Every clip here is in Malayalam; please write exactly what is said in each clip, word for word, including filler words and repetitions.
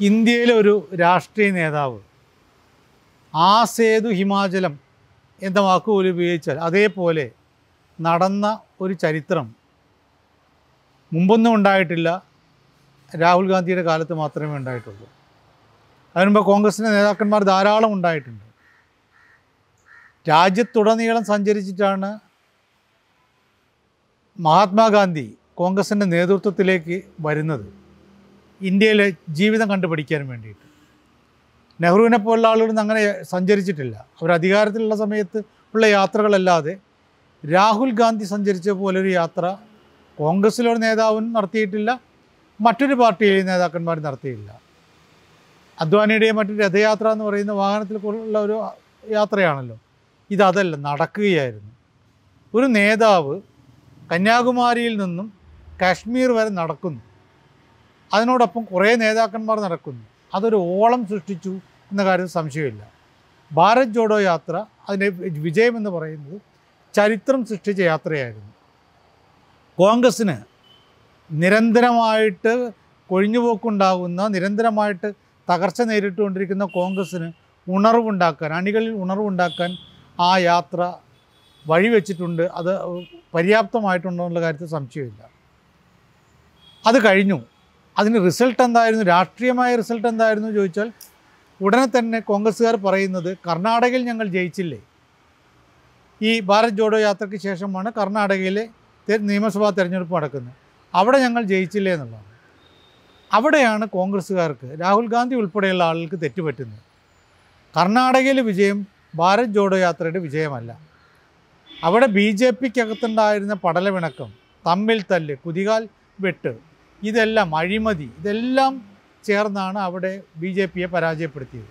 ഇന്ത്യയിലെ ഒരു രാഷ്ട്രീയ നേതാവ് ആ സേതു ഹിമാചലം എന്ന വാക്കുപോലും ഉപയോഗിച്ചാൽ അതേപോലെ നടന്ന ഒരു ചരിത്രം മുമ്പൊന്നും ഉണ്ടായിട്ടില്ല. രാഹുൽ ഗാന്ധിയുടെ കാലത്ത് മാത്രമേ ഉണ്ടായിട്ടുള്ളൂ. അതിനുമുമ്പ് കോൺഗ്രസിൻ്റെ നേതാക്കന്മാർ ധാരാളം ഉണ്ടായിട്ടുണ്ട്. രാജ്യത്തുടനീളം സഞ്ചരിച്ചിട്ടാണ് മഹാത്മാഗാന്ധി കോൺഗ്രസിൻ്റെ നേതൃത്വത്തിലേക്ക് വരുന്നത്, ഇന്ത്യയിലെ ജീവിതം കണ്ടുപഠിക്കാൻ വേണ്ടിയിട്ട്. നെഹ്റുവിനെ പോലുള്ള ആളുകളൊന്നും അങ്ങനെ സഞ്ചരിച്ചിട്ടില്ല. അവർ അധികാരത്തിലുള്ള സമയത്ത് ഉള്ള യാത്രകളല്ലാതെ രാഹുൽ ഗാന്ധി സഞ്ചരിച്ച പോലൊരു യാത്ര കോൺഗ്രസ്സിലൊരു നേതാവും നടത്തിയിട്ടില്ല, മറ്റൊരു പാർട്ടിയിലെയും നേതാക്കന്മാർ നടത്തിയില്ല. അദ്വാനിയുടെയും മറ്റൊരു രഥയാത്ര എന്ന് പറയുന്ന വാഹനത്തിൽ ഉള്ള ഒരു യാത്രയാണല്ലോ. ഇതതല്ല, നടക്കുകയായിരുന്നു. ഒരു നേതാവ് കന്യാകുമാരിയിൽ നിന്നും കാശ്മീർ വരെ നടക്കുന്നു, അതിനോടൊപ്പം കുറേ നേതാക്കന്മാർ നടക്കുന്നു. അതൊരു ഓളം സൃഷ്ടിച്ചു എന്ന കാര്യത്തിൽ സംശയമില്ല. ഭാരത് ജോഡോ യാത്ര, അതിൻ്റെ വിജയമെന്ന് പറയുന്നത് ചരിത്രം സൃഷ്ടിച്ച യാത്രയായിരുന്നു. കോൺഗ്രസ്സിന് നിരന്തരമായിട്ട് കൊഴിഞ്ഞുപോക്കുണ്ടാകുന്ന, നിരന്തരമായിട്ട് തകർച്ച നേരിട്ടുകൊണ്ടിരിക്കുന്ന കോൺഗ്രസ്സിന് ഉണർവുണ്ടാക്കാൻ, അണികളിൽ ഉണർവുണ്ടാക്കാൻ ആ യാത്ര വഴിവെച്ചിട്ടുണ്ട്. അത് പര്യാപ്തമായിട്ടുണ്ടോ എന്നുള്ള കാര്യത്തിൽ സംശയമില്ല. അത് കഴിഞ്ഞു. അതിന് റിസൾട്ട് എന്തായിരുന്നു, രാഷ്ട്രീയമായ റിസൾട്ട് എന്തായിരുന്നു ചോദിച്ചാൽ ഉടനെ തന്നെ കോൺഗ്രസ്സുകാർ പറയുന്നത് കർണാടകയിൽ ഞങ്ങൾ ജയിച്ചില്ലേ. ഈ ഭാരത് ജോഡോ യാത്രയ്ക്ക് ശേഷമാണ് കർണാടകയിലെ നിയമസഭാ തെരഞ്ഞെടുപ്പ് നടക്കുന്നത്. അവിടെ ഞങ്ങൾ ജയിച്ചില്ലേ എന്നുള്ളതാണ്. അവിടെയാണ് കോൺഗ്രസ്സുകാർക്ക്, രാഹുൽ ഗാന്ധി ഉൾപ്പെടെയുള്ള ആളുകൾക്ക് തെറ്റുപറ്റുന്നത്. കർണാടകയിലെ വിജയം ഭാരത് ജോഡോ യാത്രയുടെ വിജയമല്ല. അവിടെ ബി ജെ പിക്കകത്തുണ്ടായിരുന്ന പടലവിണക്കം, തമ്മിൽ തല്ല്, കുതികാൽ വെട്ട്, ഇതെല്ലാം അഴിമതി, ഇതെല്ലാം ചേർന്നാണ് അവിടെ ബി ജെ പിയെ പരാജയപ്പെടുത്തിയത്.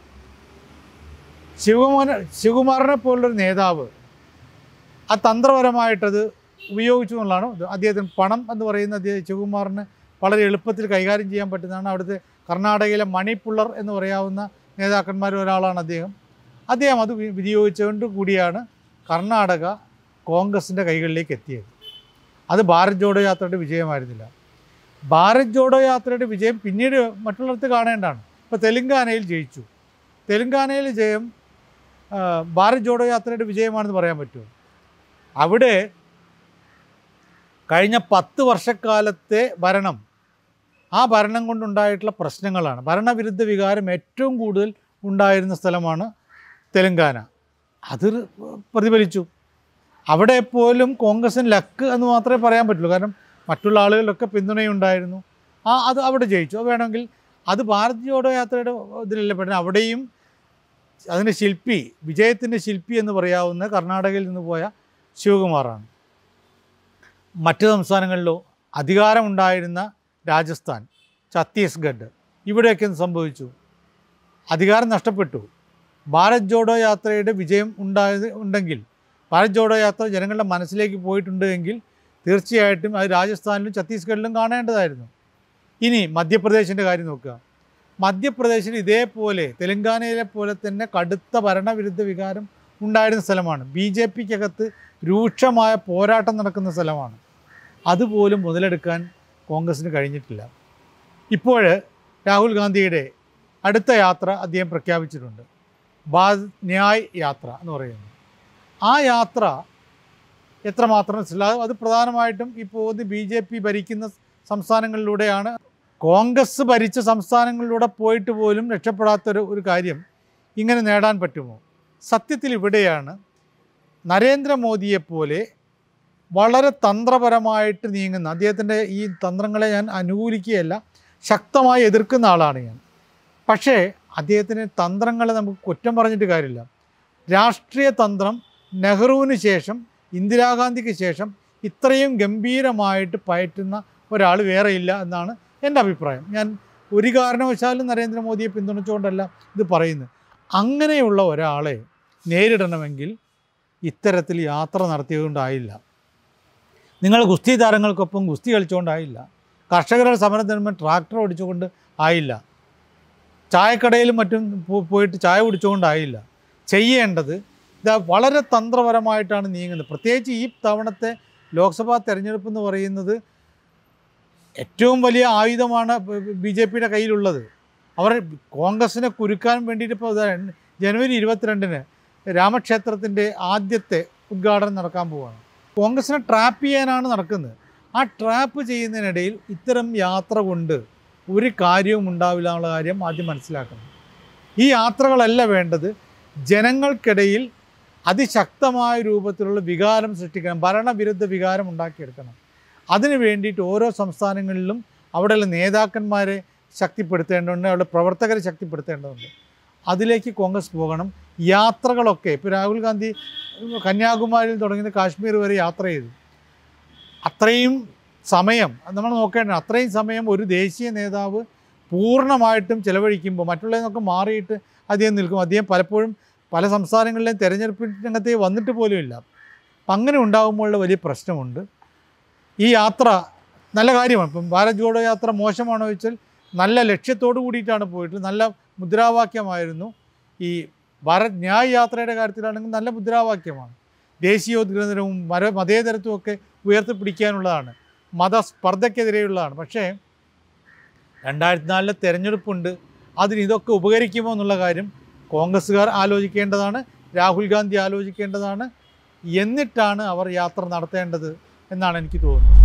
ശിവകുമാര ശിവകുമാറിനെ പോലുള്ളൊരു നേതാവ് ആ തന്ത്രപരമായിട്ടത് ഉപയോഗിച്ചു എന്നുള്ളതാണ്. അദ്ദേഹത്തിന് പണം എന്ന് പറയുന്ന അദ്ദേഹം ശിവകുമാറിന് വളരെ എളുപ്പത്തിൽ കൈകാര്യം ചെയ്യാൻ പറ്റുന്നതാണ്. അവിടുത്തെ കർണാടകയിലെ മണിപ്പുള്ളർ എന്ന് പറയാവുന്ന നേതാക്കന്മാരിൽ ഒരാളാണ് അദ്ദേഹം. അദ്ദേഹം അത് വിനിയോഗിച്ചുകൊണ്ട് കൂടിയാണ് കർണാടക കോൺഗ്രസിൻ്റെ കൈകളിലേക്ക് എത്തിയത്. അത് ഭാരത് ജോഡോ യാത്രയുടെ വിജയമായിരുന്നില്ല. ഭാരത് ജോഡോ യാത്രയുടെ വിജയം പിന്നീട് മറ്റുള്ളിടത്ത് കാണേണ്ടതാണ്. ഇപ്പോൾ തെലുങ്കാനയിൽ ജയിച്ചു. തെലുങ്കാനയിൽ ജയം ഭാരത് ജോഡോ യാത്രയുടെ വിജയമാണെന്ന് പറയാൻ പറ്റുമോ? അവിടെ കഴിഞ്ഞ പത്ത് വർഷക്കാലത്തെ ഭരണം, ആ ഭരണം കൊണ്ടുണ്ടായിട്ടുള്ള പ്രശ്നങ്ങളാണ്. ഭരണവിരുദ്ധ വികാരം ഏറ്റവും കൂടുതൽ ഉണ്ടായിരുന്ന സ്ഥലമാണ് തെലുങ്കാന. അത് പ്രതിഫലിച്ചു. അവിടെ പോലും കോൺഗ്രസിന് ലക്ക് എന്ന് മാത്രമേ പറയാൻ പറ്റുള്ളൂ. കാരണം മറ്റുള്ള ആളുകളിലൊക്കെ പിന്തുണയുണ്ടായിരുന്നു. ആ അത് അവിടെ ജയിച്ചു. വേണമെങ്കിൽ അത് ഭാരത് ജോഡോ യാത്രയുടെ ഇതിലല്ല പെടുന്നത്. അവിടെയും അതിൻ്റെ ശില്പി, വിജയത്തിൻ്റെ ശില്പി എന്ന് പറയാവുന്ന കർണാടകയിൽ നിന്ന് പോയ ശിവകുമാറാണ്. മറ്റ് സംസ്ഥാനങ്ങളിലോ അധികാരമുണ്ടായിരുന്ന രാജസ്ഥാൻ, ഛത്തീസ്ഗഡ്, ഇവിടെയൊക്കെ സംഭവിച്ചു, അധികാരം നഷ്ടപ്പെട്ടു. ഭാരത് ജോഡോ യാത്രയുടെ വിജയം ഉണ്ടായത് ഉണ്ടെങ്കിൽ, ഭാരത് ജോഡോ യാത്ര ജനങ്ങളുടെ മനസ്സിലേക്ക് പോയിട്ടുണ്ട് എങ്കിൽ തീർച്ചയായിട്ടും അത് രാജസ്ഥാനിലും ഛത്തീസ്ഗഡിലും കാണേണ്ടതായിരുന്നു. ഇനി മധ്യപ്രദേശിൻ്റെ കാര്യം നോക്കുക. മധ്യപ്രദേശിൽ ഇതേപോലെ തെലുങ്കാനയിലെ പോലെ തന്നെ കടുത്ത ഭരണവിരുദ്ധ വികാരം ഉണ്ടായിരുന്ന സ്ഥലമാണ്. ബി ജെ പിക്കകത്ത് രൂക്ഷമായ പോരാട്ടം നടക്കുന്ന സ്ഥലമാണ്. അതുപോലും മുതലെടുക്കാൻ കോൺഗ്രസ്സിന് കഴിഞ്ഞിട്ടില്ല. ഇപ്പോൾ രാഹുൽ ഗാന്ധിയുടെ അടുത്ത യാത്ര അദ്ദേഹം പ്രഖ്യാപിച്ചിട്ടുണ്ട്, ഭാരത് ന്യായ് യാത്ര എന്ന് പറയുന്നത്. ആ യാത്ര എത്രമാത്രം മനസ്സിലാകും? അത് പ്രധാനമായിട്ടും ഇപ്പോൾ ബി ജെ പി ഭരിക്കുന്ന സംസ്ഥാനങ്ങളിലൂടെയാണ്. കോൺഗ്രസ് ഭരിച്ച സംസ്ഥാനങ്ങളിലൂടെ പോയിട്ട് പോലും രക്ഷപ്പെടാത്തൊരു ഒരു കാര്യം ഇങ്ങനെ നേടാൻ പറ്റുമോ? സത്യത്തിൽ ഇവിടെയാണ് നരേന്ദ്രമോദിയെപ്പോലെ വളരെ തന്ത്രപരമായിട്ട് നീങ്ങുന്ന, അദ്ദേഹത്തിൻ്റെ ഈ തന്ത്രങ്ങളെ ഞാൻ അനുകൂലിക്കുകയല്ല, ശക്തമായി എതിർക്കുന്ന ആളാണ് ഞാൻ. പക്ഷേ അദ്ദേഹത്തിന് തന്ത്രങ്ങളെ നമുക്ക് കുറ്റം പറഞ്ഞിട്ട് കാര്യമില്ല. രാഷ്ട്രീയ തന്ത്രം നെഹ്റുവിന് ശേഷം, ഇന്ദിരാഗാന്ധിക്ക് ശേഷം ഇത്രയും ഗംഭീരമായിട്ട് പയറ്റുന്ന ഒരാൾ വേറെയില്ല എന്നാണ് എൻ്റെ അഭിപ്രായം. ഞാൻ ഒരു കാരണവശാലും നരേന്ദ്രമോദിയെ പിന്തുണച്ചുകൊണ്ടല്ല ഇത് പറയുന്നത്. അങ്ങനെയുള്ള ഒരാളെ നേരിടണമെങ്കിൽ ഇത്തരത്തിൽ യാത്ര നടത്തിയതുകൊണ്ടായില്ല. നിങ്ങൾ ഗുസ്തി താരങ്ങൾക്കൊപ്പം ഗുസ്തി കളിച്ചുകൊണ്ടായില്ല. കർഷകരുടെ സമരം തരുമ്പോൾ ട്രാക്ടർ ഓടിച്ചുകൊണ്ട് ആയില്ല. ചായക്കടയിലും മറ്റും പോയിട്ട് ചായ കുടിച്ചുകൊണ്ടായില്ല. ചെയ്യേണ്ടത് ഇതാ വളരെ തന്ത്രപരമായിട്ടാണ് നീങ്ങുന്നത്. പ്രത്യേകിച്ച് ഈ തവണത്തെ ലോക്സഭാ തെരഞ്ഞെടുപ്പ് എന്ന് പറയുന്നത് ഏറ്റവും വലിയ ആയുധമാണ് ബി ജെ പിയുടെ കയ്യിലുള്ളത്. അവർ കോൺഗ്രസിനെ കുരുക്കാൻ വേണ്ടിയിട്ട് ഇപ്പോൾ ജനുവരി ഇരുപത്തിരണ്ടിന് രാമക്ഷേത്രത്തിൻ്റെ ആദ്യത്തെ ഉദ്ഘാടനം നടക്കാൻ പോവുകയാണ്. കോൺഗ്രസിനെ ട്രാപ്പ് ചെയ്യാനാണ് നടക്കുന്നത്. ആ ട്രാപ്പ് ചെയ്യുന്നതിനിടയിൽ ഇത്തരം യാത്ര കൊണ്ട് ഒരു കാര്യവും ഉണ്ടാവില്ല എന്നുള്ള കാര്യം ആദ്യം മനസ്സിലാക്കണം. ഈ യാത്രകളല്ല വേണ്ടത്, ജനങ്ങൾക്കിടയിൽ അതിശക്തമായ രൂപത്തിലുള്ള വികാരം സൃഷ്ടിക്കണം, ഭരണവിരുദ്ധ വികാരം ഉണ്ടാക്കിയെടുക്കണം. അതിന് വേണ്ടിയിട്ട് ഓരോ സംസ്ഥാനങ്ങളിലും അവിടെയുള്ള നേതാക്കന്മാരെ ശക്തിപ്പെടുത്തേണ്ടതുണ്ട്, അവിടെ പ്രവർത്തകരെ ശക്തിപ്പെടുത്തേണ്ടതുണ്ട്. അതിലേക്ക് കോൺഗ്രസ് പോകണം. യാത്രകളൊക്കെ ഇപ്പോൾ രാഹുൽ ഗാന്ധി കന്യാകുമാരിയിൽ തുടങ്ങി കാശ്മീർ വരെ യാത്ര ചെയ്തു. അത്രയും സമയം നമ്മൾ നോക്കേണ്ടത്, അത്രയും സമയം ഒരു ദേശീയ നേതാവ് പൂർണ്ണമായിട്ടും ചിലവഴിക്കുമ്പോൾ മറ്റുള്ളതിനൊക്കെ മാറിയിട്ട് അദ്ദേഹം നിൽക്കും. അദ്ദേഹം പലപ്പോഴും പല സംസ്ഥാനങ്ങളിലെയും തെരഞ്ഞെടുപ്പ് രംഗത്തേക്ക് വന്നിട്ട് പോലും ഇല്ല. അപ്പം അങ്ങനെ ഉണ്ടാകുമ്പോഴുള്ള വലിയ പ്രശ്നമുണ്ട്. ഈ യാത്ര നല്ല കാര്യമാണ്. ഇപ്പം ഭാരത് ജോഡോ യാത്ര മോശമാണോ ചോദിച്ചാൽ നല്ല ലക്ഷ്യത്തോടു കൂടിയിട്ടാണ് പോയിട്ട്, നല്ല മുദ്രാവാക്യമായിരുന്നു. ഈ ഭാരത് ന്യായ് യാത്രയുടെ കാര്യത്തിലാണെങ്കിൽ നല്ല മുദ്രാവാക്യമാണ്. ദേശീയോദ്ഗ്രഥനവും മര മതേതരത്വവും ഒക്കെ ഉയർത്തിപ്പിടിക്കാനുള്ളതാണ്, മതസ്പർദ്ധയ്ക്കെതിരെയുള്ളതാണ്. പക്ഷേ രണ്ടായിരത്തി നാലിലെ തെരഞ്ഞെടുപ്പുണ്ട്, അതിന് ഇതൊക്കെ ഉപകരിക്കുമോ എന്നുള്ള കാര്യം കോൺഗ്രസ്സുകാർ ആലോചിക്കേണ്ടതാണ്, രാഹുൽ ഗാന്ധി ആലോചിക്കേണ്ടതാണ്. എന്നിട്ടാണ് അവർ യാത്ര നടത്തേണ്ടത് എന്നാണ് എനിക്ക് തോന്നുന്നത്.